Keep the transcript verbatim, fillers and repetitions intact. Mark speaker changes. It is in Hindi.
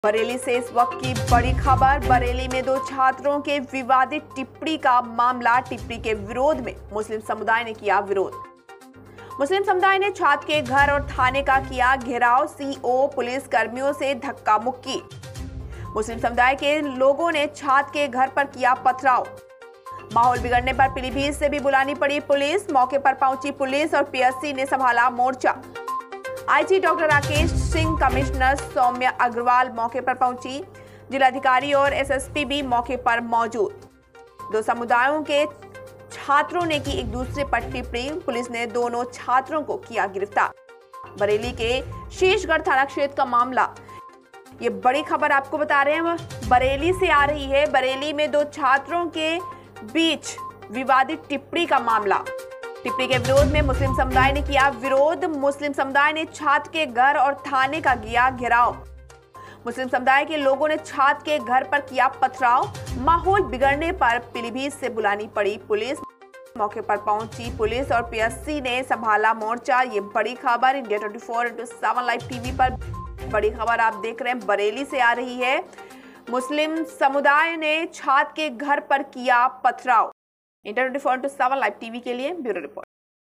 Speaker 1: बरेली से इस वक्त की बड़ी खबर। बरेली में दो छात्रों के विवादित टिप्पणी का मामला। टिप्पणी के विरोध में मुस्लिम समुदाय ने किया विरोध। मुस्लिम समुदाय ने छात्र के घर और थाने का किया घेराव। सीओ पुलिस कर्मियों से धक्का मुक्की। मुस्लिम समुदाय के लोगों ने छात्र के घर पर किया पथराव। माहौल बिगड़ने पर पीलीभीत से भी बुलानी पड़ी पुलिस। मौके पर पहुंची पुलिस और पीएससी ने संभाला मोर्चा। IG doctor Rakesh Singh, commissioner Saumya Agarwal मौके पर पहुंची। जिलाधिकारी और एसएसपी भी मौके पर मौजूद। दो समुदायों के छात्रों ने की एक दूसरे पर टिप्पणी। पुलिस ने दोनों छात्रों को किया गिरफ्तार। बरेली के शेषगढ़ थाना क्षेत्र का मामला। ये बड़ी खबर आपको बता रहे हैं, बरेली से आ रही है। बरेली में दो छात्रों के बीच विवादित टिप्पणी का मामला। टिप्पणी के विरोध में मुस्लिम समुदाय ने किया विरोध। मुस्लिम समुदाय ने छात्र के घर और थाने का किया घेराव। मुस्लिम समुदाय के लोगों ने छात्र के घर पर किया पथराव। माहौल बिगड़ने पर पीलीभीत से बुलानी पड़ी पुलिस। मौके पर पहुंची पुलिस और पीएससी ने संभाला मोर्चा। ये बड़ी खबर India twenty four into seven live TV पर बड़ी खबर आप देख रहे हैं, बरेली से आ रही है। मुस्लिम समुदाय ने छात्र के घर पर किया पथराव। India twenty four into seven live TV के लिए ब्यूरो रिपोर्ट।